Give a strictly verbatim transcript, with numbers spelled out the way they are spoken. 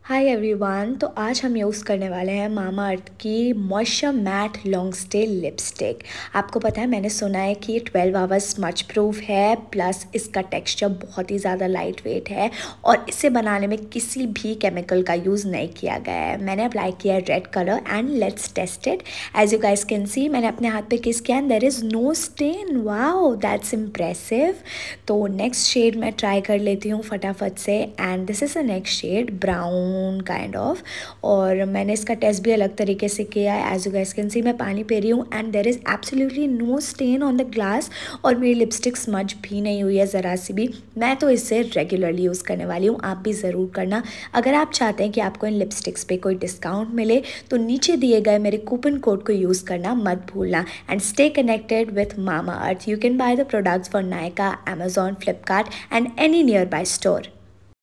Hi everyone. तो आज हम यूज़ करने वाले हैं मामा अर्थ की moisture matte long stay lipstick. आपको पता है, मैंने सुना है कि ये ट्वेल्व आवर्स स्मच प्रूफ है, प्लस इसका टेक्सचर बहुत ही ज़्यादा लाइट वेट है और इसे बनाने में किसी भी केमिकल का यूज़ नहीं किया गया है। मैंने अप्लाई किया है red colour and let's test it. As you guys can see, मैंने अपने हाथ पे किस किया and there is no stain. Wow, that's impressive. तो नेक्स्ट शेड मैं ट्राई कर लेती हूँ फटाफट से, and this is a next shade brown kind of. और मैंने इसका टेस्ट भी अलग तरीके से किया है। As you guys can see, मैं पानी पी रही हूँ and there is absolutely no stain on the glass और मेरी लिपस्टिक स्मज भी नहीं हुई है ज़रा सी भी। मैं तो इसे रेगुलरली यूज़ करने वाली हूँ, आप भी ज़रूर करना। अगर आप चाहते हैं कि आपको इन लिपस्टिक्स पे कोई डिस्काउंट मिले तो नीचे दिए गए मेरे कूपन कोड को यूज़ करना मत भूलना। And stay connected with Mamaearth. You can buy the products for Nykaa, Amazon, Flipkart and any near by store.